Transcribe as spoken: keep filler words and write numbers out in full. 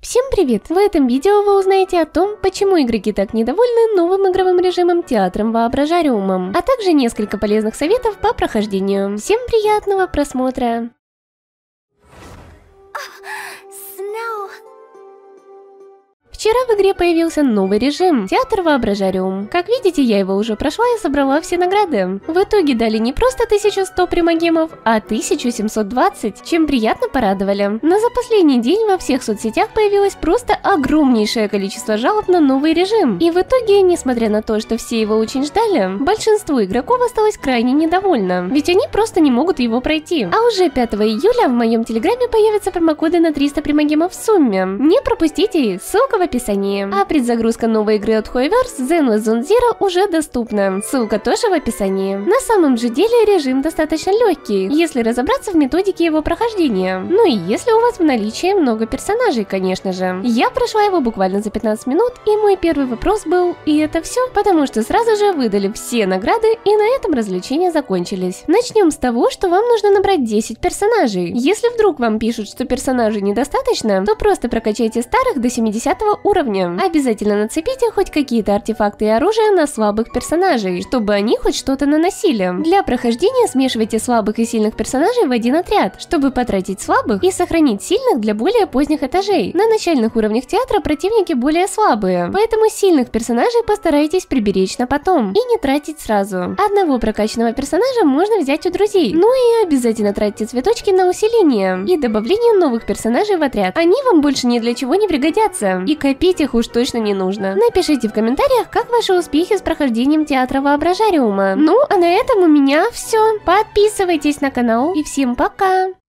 Всем привет! В этом видео вы узнаете о том, почему игроки так недовольны новым игровым режимом Театром Воображариумом, а также несколько полезных советов по прохождению. Всем приятного просмотра! Вчера в игре появился новый режим – Театр Воображариум. Как видите, я его уже прошла и собрала все награды. В итоге дали не просто тысячу сто примагемов, а тысячу семьсот двадцать, чем приятно порадовали. Но за последний день во всех соцсетях появилось просто огромнейшее количество жалоб на новый режим. И в итоге, несмотря на то, что все его очень ждали, большинство игроков осталось крайне недовольно, ведь они просто не могут его пройти. А уже пятого июля в моем телеграме появятся промокоды на триста примагемов в сумме. Не пропустите их, ссылка в описании. А предзагрузка новой игры от Hoyoverse Zenless Zone Zero уже доступна. Ссылка тоже в описании. На самом же деле режим достаточно легкий, если разобраться в методике его прохождения. Ну и если у вас в наличии много персонажей, конечно же. Я прошла его буквально за пятнадцать минут, и мой первый вопрос был: и это все? Потому что сразу же выдали все награды, и на этом развлечения закончились. Начнем с того, что вам нужно набрать десять персонажей. Если вдруг вам пишут, что персонажей недостаточно, то просто прокачайте старых до семидесятого уровня. Обязательно нацепите хоть какие-то артефакты и оружие на слабых персонажей, чтобы они хоть что-то наносили. Для прохождения смешивайте слабых и сильных персонажей в один отряд, чтобы потратить слабых и сохранить сильных для более поздних этажей. На начальных уровнях театра противники более слабые, поэтому сильных персонажей постарайтесь приберечь на потом и не тратить сразу. Одного прокачанного персонажа можно взять у друзей. Ну и обязательно тратьте цветочки на усиление и добавление новых персонажей в отряд. Они вам больше ни для чего не пригодятся, и копить их уж точно не нужно. Напишите в комментариях, как ваши успехи с прохождением Театра Воображариума. Ну, а на этом у меня все. Подписывайтесь на канал и всем пока!